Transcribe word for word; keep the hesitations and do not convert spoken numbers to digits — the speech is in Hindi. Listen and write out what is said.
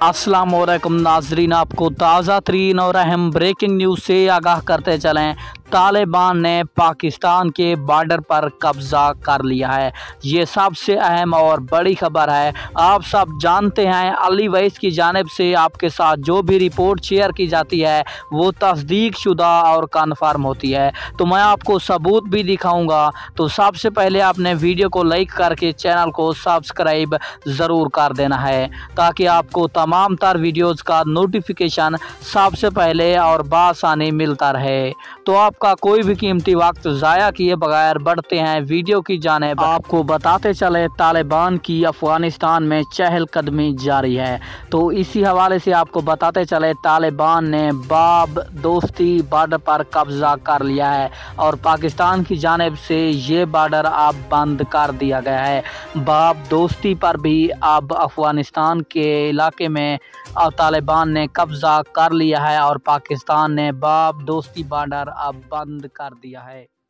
अस्सलाम वालेकुम नाजरीन, आपको ताज़ा तरीन और अहम ब्रेकिंग न्यूज़ से आगाह करते चलें। तालिबान ने पाकिस्तान के बॉर्डर पर कब्ज़ा कर लिया है। ये सबसे अहम और बड़ी खबर है। आप सब जानते हैं अली वैस की जानिब से आपके साथ जो भी रिपोर्ट शेयर की जाती है वो तस्दीक शुदा और कन्फर्म होती है, तो मैं आपको सबूत भी दिखाऊंगा। तो सबसे पहले आपने वीडियो को लाइक करके चैनल को सब्सक्राइब ज़रूर कर देना है ताकि आपको तमाम तर वीडियोज़ का नोटिफिकेशन सबसे पहले और बासानी मिलता रहे। तो आपका कोई भी कीमती वक्त ज़ाया किए बगैर बढ़ते हैं वीडियो की जानिब। आपको बताते चले तालिबान की अफ़गानिस्तान में चहलकदमी जारी है। तो इसी हवाले से आपको बताते चले तालिबान ने बाब दोस्ती बॉर्डर पर कब्ज़ा कर लिया है और पाकिस्तान की जानिब से ये बॉर्डर अब बंद कर दिया गया है। बाब दोस्ती पर भी अब अफ़गानिस्तान के इलाके में तालिबान ने कब्ज़ा कर लिया है और पाकिस्तान ने बाब दोस्ती बॉर्डर अब बंद कर दिया है।